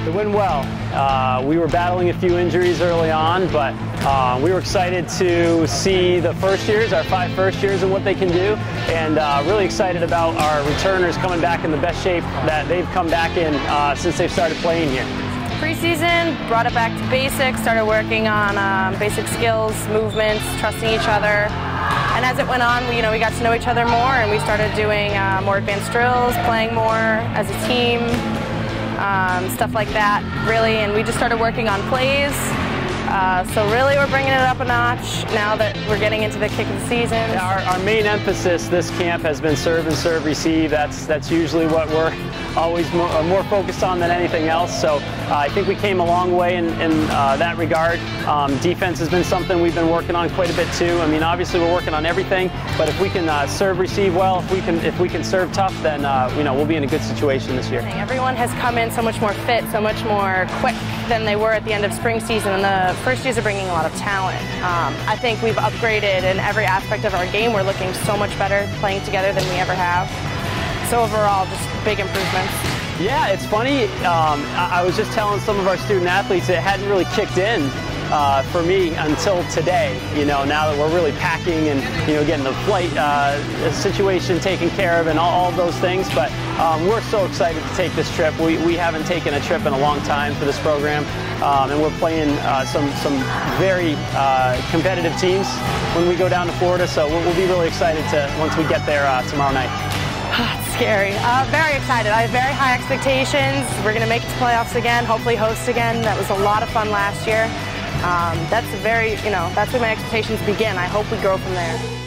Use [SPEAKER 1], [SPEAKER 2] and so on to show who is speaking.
[SPEAKER 1] It went well. We were battling a few injuries early on, but we were excited to see the first years, our 5 first years, and what they can do, and really excited about our returners coming back in the best shape that they've come back in since they've started playing here.
[SPEAKER 2] Preseason, brought it back to basics, started working on basic skills, movements, trusting each other. And as it went on, we got to know each other more, and we started doing more advanced drills, playing more as a team, stuff like that, really. And we just started working on plays. So really we're bringing it up a notch now that we're getting into the kick of the season.
[SPEAKER 1] Yeah, our main emphasis this camp has been serve and serve receive. That's usually what we're always more focused on than anything else. So I think we came a long way in that regard. Defense has been something we've been working on quite a bit too. I mean, obviously we're working on everything, but if we can serve receive well, if we can serve tough, then we'll be in a good situation this year.
[SPEAKER 2] Everyone has come in so much more fit, so much more quick than they were at the end of spring season, and the first years are bringing a lot of talent. I think we've upgraded in every aspect of our game. We're looking so much better playing together than we ever have. So overall, just big improvements.
[SPEAKER 1] Yeah, it's funny. I was just telling some of our student athletes it hadn't really kicked in for me until today. Now that we're really packing and getting the flight situation taken care of and all those things. But we're so excited to take this trip. We haven't taken a trip in a long time for this program, and we're playing some very competitive teams when we go down to Florida. So we'll be really excited once we get there tomorrow night.
[SPEAKER 2] It's scary. Very excited. I have very high expectations. We're going to make it to playoffs again, hopefully host again. That was a lot of fun last year. That's where my expectations begin. I hope we grow from there.